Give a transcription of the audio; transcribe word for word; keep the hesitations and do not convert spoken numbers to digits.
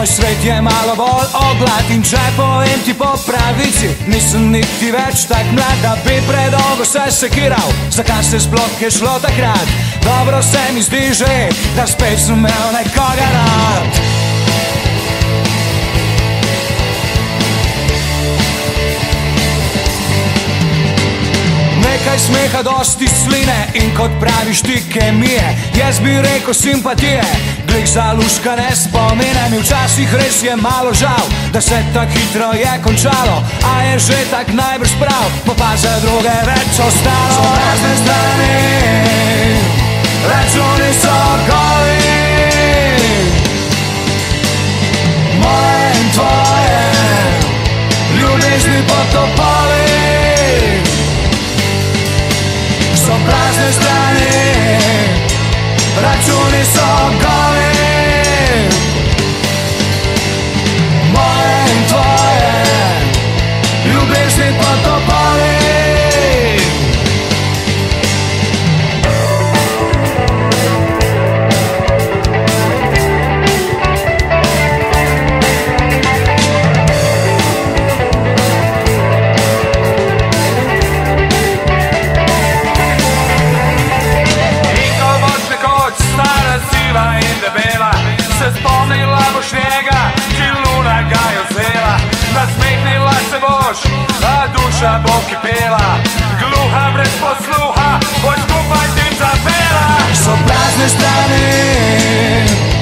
Moj svet je malo bolj oglat in če povem ti po pravici, nisem niti več tak mlad, da bi predolgo se sekiral. Zakaj se sploh je šlo takrat? Dobro se mi zdi že, da spet sem imel nekoga rad. Nekaj smeha, dosti sline in kot praviš ti kemije. Jaz bi rekel simpatije, glih za luškane spomine. Mi včasih res je malo žal, da se tak hitro je končalo, a je že tak najbrž prav, bo pa za druge več ostalo. So prazne strani, računi so goli, moje in tvoje ljubezni potopoli. So prazne strani, računi so goli, moje in tvoje ljubezni potopoli. In debela se spomnila boš njega, ki luna ga je vzela. Nasmehnila se boš, a duša bo kipela. Gluha brez posluha, boš skupaj s tim zapela. So prazne strani,